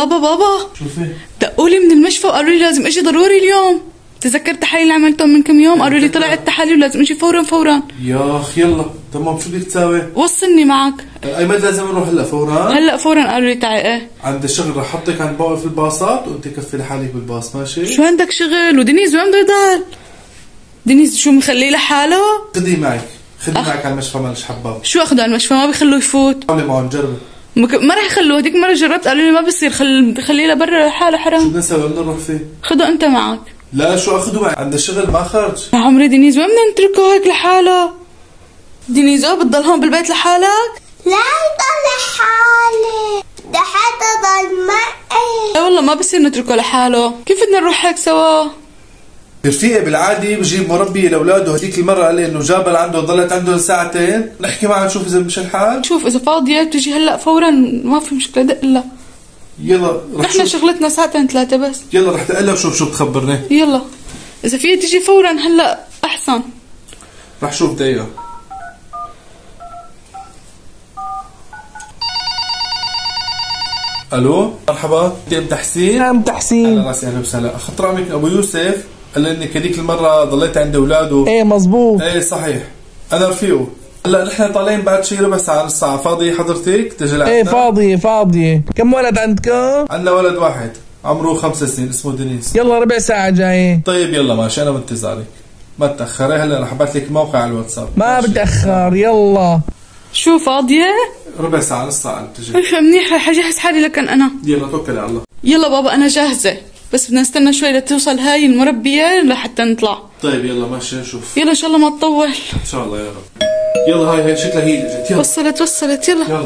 بابا شوفي دقوا لي من المشفى وقالوا لي لازم اجي ضروري اليوم. تذكرت التحاليل اللي عملتهم من كم يوم، قالوا لي طلعت التحاليل ولازم اجي فورا. يا اخ يلا تمام. شو بدك تساوي؟ وصلني معك. ايمن لازم نروح هلا فورا. هلا فورا قالوا لي تعي. ايه عند الشغل رح احطك عند بوقف الباصات وانت كفي لحالك بالباص. ماشي؟ شو عندك شغل؟ ودينيز وين بده يضل؟ دينيز شو مخليه لحاله؟ خدي معك معك على المشفى مالش حباب. شو اخذه على المشفى؟ ما بيخلوه يفوت. حاولي معه نجرب. ما رح يخلوه. هديك مرة جربت قالوا لي ما بصير. خليه لبرا لحاله شو حرام. بدنا نسوي؟ بدنا نروح فيه. خده انت معك. لا شو اخذه معي عند الشغل ما خرج. يا عمري دينيز وين بدنا نتركه هيك لحاله؟ دينيز بتضل هون بالبيت لحالك؟ لا يضل لحالي، ده حتى ضل معي. لا والله ما بصير نتركه لحاله. كيف بدنا نروح هيك سوا؟ رفيقي بالعادي بجيب مربي لاولاده. هديك المره قال لي انه جابها عنده ضلت عنده ساعتين. نحكي معه نشوف اذا مش الحال. شوف اذا فاضيه بتجي هلا فورا ما في مشكله. دق لها. يلا نحن شغلتنا ساعتين 3 بس. يلا رح تقلها وشوف شو بتخبرني. يلا اذا فيها تجي فورا هلا احسن. رح شوف دقيقه. الو مرحبا. انت ام تحسين؟ نعم تحسين. اهلا راسي. اهلا وسهلا. اخذت رقمك ابو يوسف. قال لي انك هذيك المره ضليت عند اولاده. ايه مزبوط. ايه صحيح انا رفيقه. هلا نحن طالعين بعد شي ربع ساعه نص ساعه. فاضي حضرتك تجي لعندنا؟ ايه فاضية. كم ولد عندكم؟ عندنا ولد واحد عمره 5 سنين اسمه دينيس. يلا ربع ساعة جاي. طيب يلا ماشي انا بانتظارك. ما تاخري. هلا رح ابعث لك موقع على الواتساب. ما بتأخر. يلا شو فاضيه؟ ربع ساعه نص ساعه بتجي. منيح رح اجهز حالي لكن انا. يلا توكلي على الله. يلا بابا انا جاهزه بس بدنا نستنى شوي لتوصل هاي المربيه لحتى نطلع. طيب يلا ماشي نشوف. يلا ان شاء الله ما تطول. ان شاء الله يا رب. يلا هاي شكلها هي اجت. يلا وصلت يلا. يلا.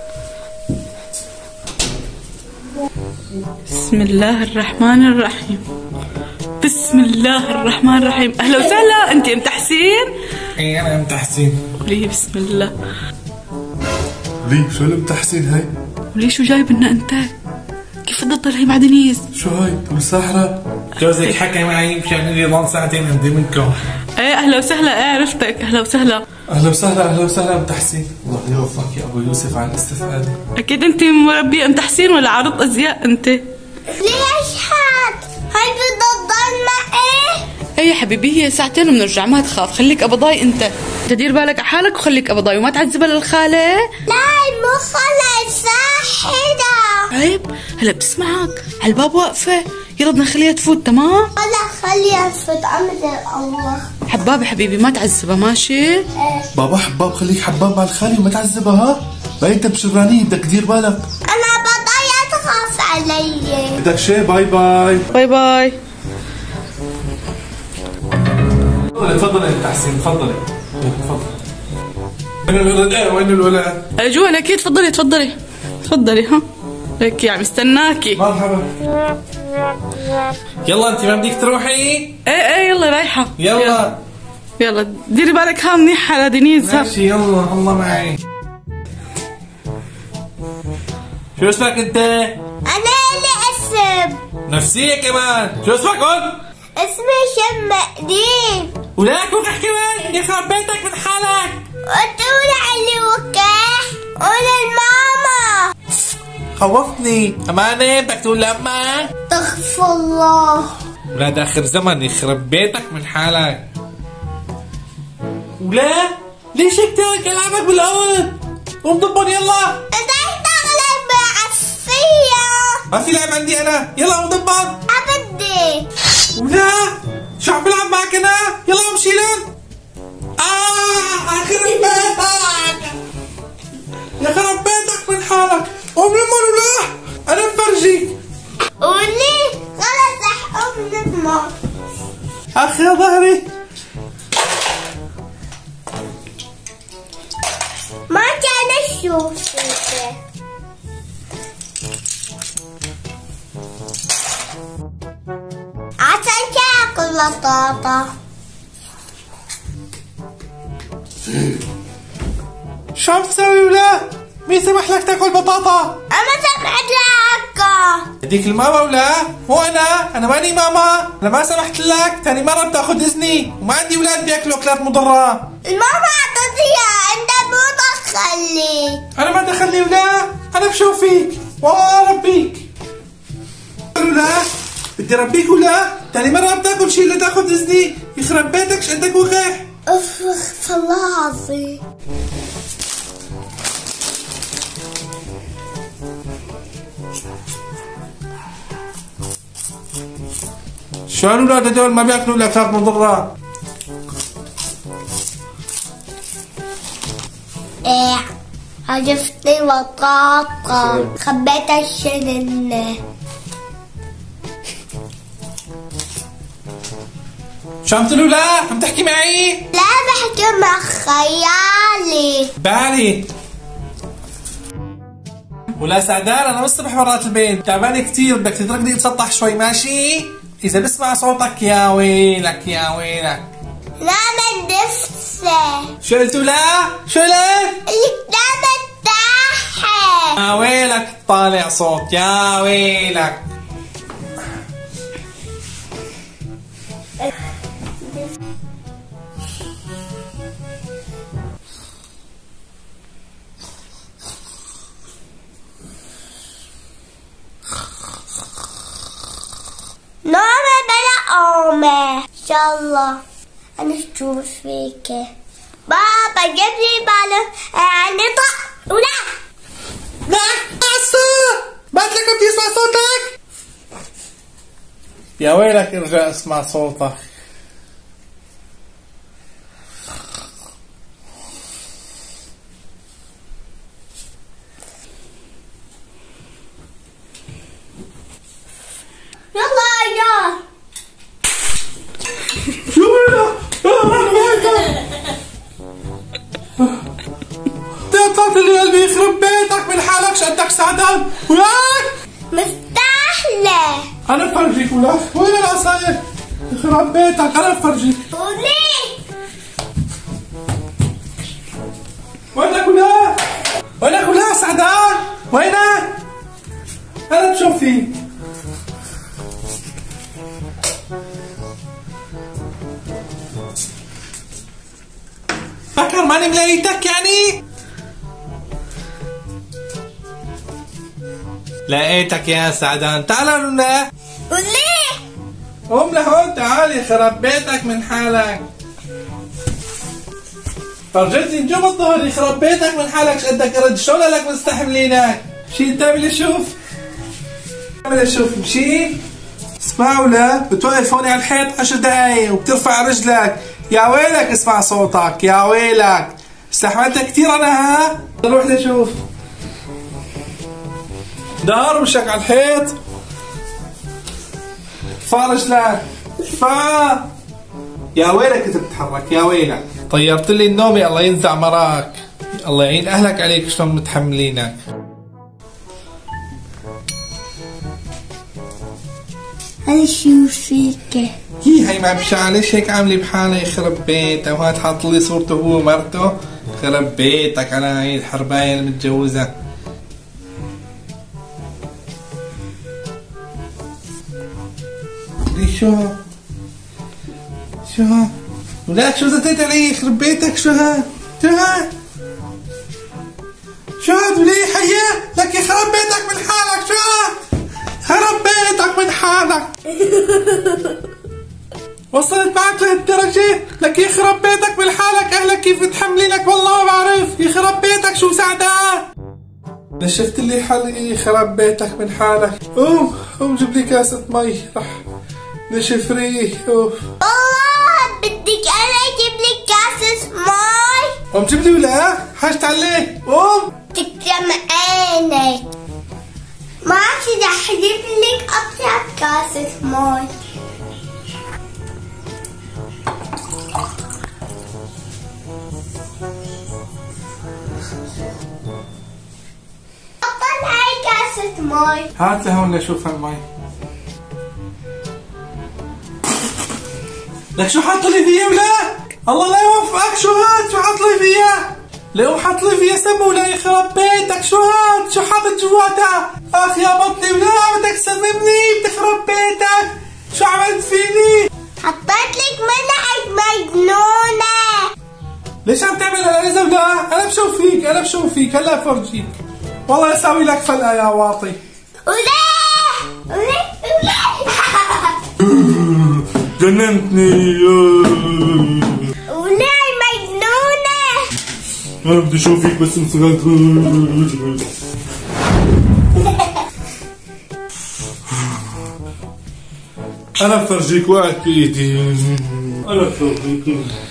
بسم الله الرحمن الرحيم. بسم الله الرحمن الرحيم. اهلا وسهلا. انت ام تحسين؟ ايه انا ام تحسين. قولي بسم الله. ليه شو ام تحسين هاي؟ قولي شو جايب لنا انت؟ كيف بدها تضل هي مع دينيز؟ شو هاي الساحره؟ جوزك حكى معي مشان اجي ضل ساعتين عندي منكم. ايه اهلا وسهلا. ايه عرفتك. اهلا وسهلا. اهلا وسهلا. اهلا وسهلا ام تحسين. الله يوفقك يا ابو يوسف على الاستفاده. اكيد انت مربيه ام تحسين ولا عارض ازياء انت؟ ليش حد؟ هاي بدها تضل معي؟ ايه يا حبيبي هي ساعتين وبنرجع ما تخاف. خليك ابضاي انت. تدير بالك على حالك وخليك ابضاي وما تعذبها للخاله. لا مو خلى ساحرة. عيب. هلا بتسمعك على الباب واقفه. يلا بدنا نخليها تفوت. تمام ولا خليها تفوت. أمر الله. حباب حبيبي ما تعذبها. ماشي بابا حباب خليك حباب مع الخالي وما تعذبها. ها ما انت بشرانيه بدك تدير بالك. أنا بضايا تخاف علي. بدك شيء. باي باي. باي باي. تفضلي ام تحسين تفضلي. تفضلي. وين الولد؟ وين الولد؟ جوا اكيد. تفضلي ها لك يا مستناكي. مرحبا. يلا انت ما بدك تروحي؟ ايه يلا رايحه. يلا ديري بالك ها منيح على دينيز. ماشي يلا الله معي. شو اسمك انت؟ أنا لي اسم. نفسية كمان. شو اسمك قول؟ اسمي شمقدين. ولاك وتحكي وين؟ يخرب بيتك من حالك. وتقول علي وكاح. قول الماما. خوفتني. أمانة بدك تقول لأما؟ تغفر الله. ولاد آخر زمن يخرب بيتك من حالك. ولا ليش هيك تارك ألعابك بالأرض؟ قوم ضبن يلا. بدك تغلب بعصفية. ما في لعب عندي أنا. يلا قوم ضبن. أبدي. ولا شو عم بلعب معك أنا؟ يلا قوم شيلن. آخر بيتك. يخرب بيتك من حالك. قوم لمن ولا أنا بفرجيك. قولي خلص رح قوم نضمن. أخ يا ظهري. ما كان أشوف فيك. عشان تاكل بطاطا. شو عم تسوي ولا؟ مين سمح لك تاكل بطاطا؟ أنا سمعت لك. هديك الماما ولا؟ مو أنا ماني ماما. أنا ما سمحت لك. تاني مرة بتاخذ إذني وما عندي أولاد بياكلوا أكلات مضرة. الماما أعطتيها. أنت مو دخلي. أنا ما دخلني ولا؟ أنا بشوف فيك والله ربيك. ولا؟ بدي ربيك ولا؟ تاني مرة بتاكل شيء لا تاخذ اذني، يخرب بيتك شو قدك وقح. اف والله العظيم. شو هالولاد هدول ما بياكلوا الاكلات مضرة؟ عرفتي بطاطا خبيت الشنن. شو عم تقولوا لا؟ عم تحكي معي؟ لا بحكي مع خيالي. بالي ولا سعدان انا من الصبح برات البيت تعبانه كثير، بدك تتركني اتسطح شوي ماشي؟ اذا بسمع صوتك يا ويلك يا ويلك. لا من نفسي. شو قلتوا لا؟ شو قلت؟ قلت لا بتضحك. يا ويلك طالع صوت يا ويلك. نومي بلا قومي ان شاء الله. انا اشوف فيك بابا جيب لي بالون يعني طق ولا لا اسمع بعد لك بدي اسمع صوتك. يا ويلك ارجع اسمع صوتك. يلا يا شو ويلك؟ طلعت اللي قلبي يخرب بيتك من حالك شقدك سعدان وياك مستحلة. انا بفرجيك ولا وين العصاية؟ يخرب بيتك انا بفرجيك. وليه؟ وينك ولا؟ وينك ولا سعدان؟ وينك؟ انا بشوف فيك. فكر ماني ملاقيتك يعني؟ لقيتك يا سعدان، تعال ولا؟ وليه؟ قوم لهون تعالي خرب بيتك من حالك. فرجيتني نجوم الظهر يخرب بيتك من حالك شقدك قرد شلون لك مستحملينك؟ مشي انت اعمل اشوف. اعمل اشوف مشي. اسمع ولا بتوقف هون على الحيط 10 دقايق وبترفع رجلك. يا ويلك اسمع صوتك يا ويلك. استحملتك كثير انا ها؟ روح لشوف. دار وشك على الحيط. ارفع رجلك ارفع. يا ويلك انت بتتحرك يا ويلك. طيرت لي النومي الله ينزع مراك. الله يعين اهلك عليك شلون متحملينك. انا شو فيك؟ هي ما بشعة ليش هيك عاملة بحالة يخرب بيتها وهاد حاط لي صورته هو ومرته. خرب بيتك على هاي الحرباية المتجوزة. شو ولك شو زتيت علي يخرب بيتك شو هاد؟ شو هاد؟ شو هاد ولي حيا؟ لك يخرب بيتك من حالك شو هاد؟ خرب بيتك من حالك. وصلت معك لهالدرجة؟ لك يخرب بيتك من حالك. اهلك كيف متحملينك والله ما بعرف. يخرب بيتك شو سعدان. نشفت لي حالي. يخرب بيتك من حالك. قوم جيب لي كاسة مي رح نشف ريق. والله بدك انا اجيب لك كاسة مي. قوم جيب لي ولا حاجت عليك. قوم تكرم عينك. ما عادش رح اجيب لك اطلع كاسة مي. هاي كاسة مي. هات لهون لشوف هالمي. لك شو حاط لي فيها ولا؟ الله لا يوفقك. شو هاد؟ شو حاط لي فيها؟ لو حاط لي فيها سم ولا يخرب بيتك. شو هاد؟ شو حاطط جواتها؟ اخ يا بطني ولا بدك تسممني بتخرب بيتك. شو عملت فيني؟ حطيت لك منعك مجنونة. ليش عم تعمل هالقلزة ولا؟ انا بشوف فيك انا بشوف فيك هلا بفرجيك. والله اسوي لك فلقة يا واطي. وليه؟ جننتني. وليه مجنونة؟ انا بدي اشوفك بس انسكت. انا بفرجيك وقعت بايدي. انا بفرجيك.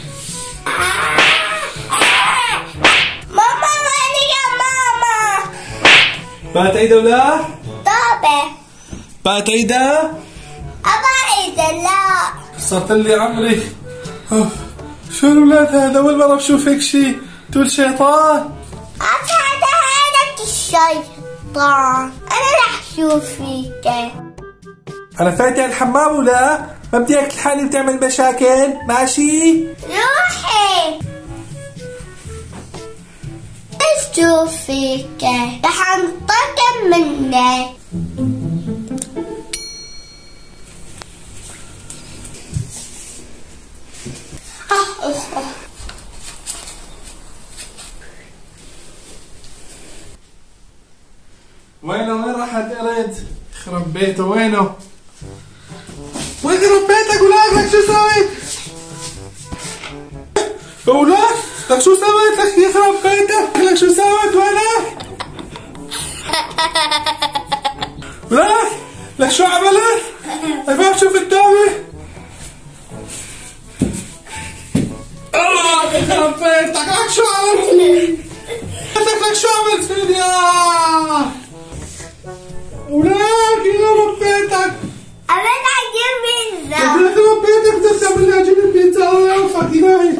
ماما وين يا ماما؟ بقت عيدة ولا؟ طابة. بقت عيدة؟ أبا إذا لا. صرت لي عمري. شو الولاد هذا؟ اول مرة بشوف هيك شيء. تقول شيطان؟ هذا هذاك الشيطان. أنا رح أشوف فيك. انا فاتح الحمام ولا؟ ما بدي اكل حالي بتعمل مشاكل، ماشي؟ روحي. أشوف فيك. رح أنتقم منك. وين راحت قرد؟ يخرب بيته وينه؟ وين يخرب بيتك ولاد؟ لك شو سويت؟ ولاد لك شو سويت؟ لك يخرب بيتك لك شو سويت؟ وينك؟ ولاد لك شو عملت؟ ما بشوف قدامي. الله يخرب بيتك لك شو عملت؟ لك شو عملت فيني؟ ولاد يخرب بيتك. أنا أجيب بيتزا. يخرب بيتك بدك تعمل لي أجيب البيتزا. الله يوفقك إلهي.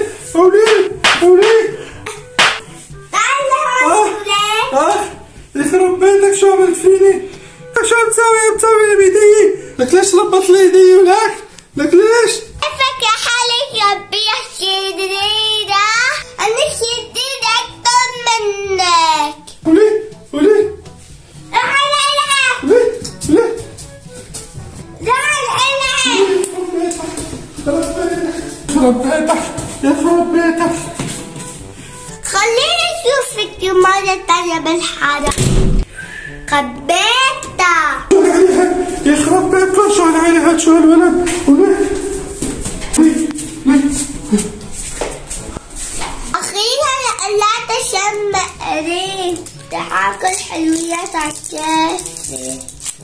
أولي تعال هون. يخرب بيتك شو عملت فيني؟ لك شو عم تسوي لي بإيدي؟ لك ليش ربط لي إيدي ولك؟ لك ليش؟ كيفك يا حالك ربي شديدة؟ أنا شديدة أكتر منك. ولي تعال هنا. ليه تعال هنا. يخرب بيتك. خليني أشوفك مرة تانية بالحارة. خبيتها. يخرب بيتك شو هالعيلة هاد شو هالولد؟ أخيرا قلعت شم قريب. تاكل حلويات عالكاسة.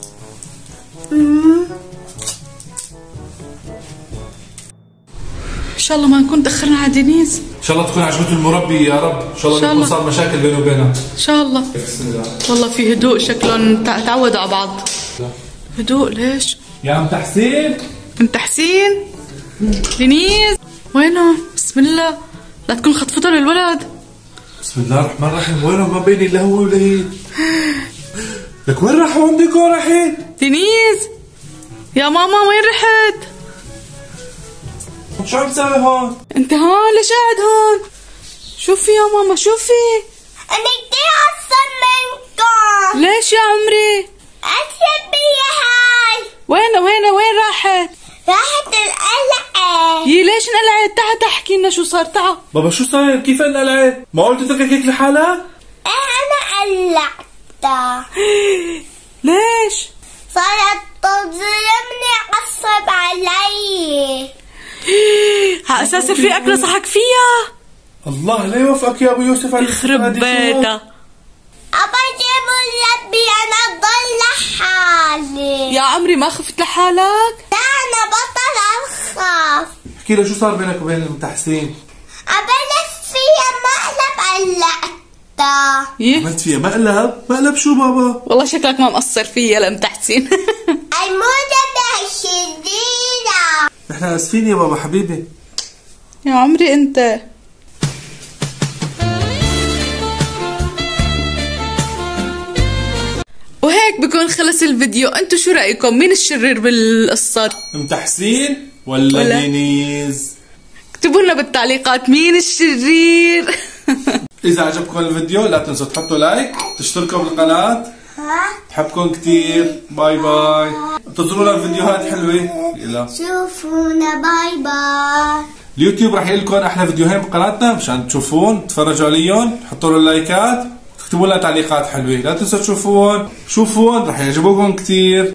ان شاء الله ما نكون تاخرنا على دينيز. ان شاء الله تكون عجبته المربي يا رب. ان شاء الله إن شاء ما يكون الله. صار مشاكل بينه وبينها. ان شاء الله. بسم الله. والله في هدوء، شكلهم تعودوا على بعض. هدوء ليش؟ يا عم تحسين. انت حسين؟ دينيز وينه؟ بسم الله لا تكون خطفته للولد. بسم الله الرحمن الرحيم. وينه؟ ما بيني الا هو ولا هي. لك وين راحوا؟ عندكم رايحين؟ دينيز يا ماما وين رحت؟ شو عم تسوي هون؟ انت هون ليش قاعد هون؟ شوفي يا ماما شوفي. أنا كتير أحسن منكم. ليش يا عمري؟ أتحبي هاي. وين راحت؟ راحت القلعة. يي ليش انقلعت؟ تعا تحكي لنا شو صار. تعا بابا شو صاير؟ كيف انقلعت؟ ما قلت تترك هيك لحالها؟ أنا قلعتها. ليش؟ صارت تظلمني عصب علي. على اساس رفيقك نصحك فيها؟ الله لا يوفقك يا ابو يوسف على يخرب بيتها. أبا جيبوا ربي أنا ضل لحالي. يا عمري ما خفت لحالك؟ لا أنا بطل أخاف. احكي لي شو صار بينك وبين ام تحسين؟ أبلش فيها مقلب قلعتها. عملت فيها مقلب؟ مقلب شو بابا؟ والله شكلك ما مقصر فيا لم تحسين. الموجة شديدة. نحن اسفين يا بابا حبيبي. يا عمري انت. وهيك بكون خلص الفيديو. انتو شو رأيكم؟ مين الشرير بالقصة؟ ام تحسين ولا دينيز؟ اكتبوا لنا بالتعليقات مين الشرير. اذا عجبكم الفيديو لا تنسوا تحطوا لايك، تشتركوا بالقناة. بحبكم كتير. باي باي. انتظرونا فيديوهات حلوة. يلا شوفونا. باي باي. اليوتيوب راح يلكم احلى فيديوهين بقناتنا مشان تشوفون، تتفرجوا عليهم، تحطوا لهم لايكات، تكتبوا لنا تعليقات حلوة. لا تنسوا تشوفون راح يعجبوكم كتير.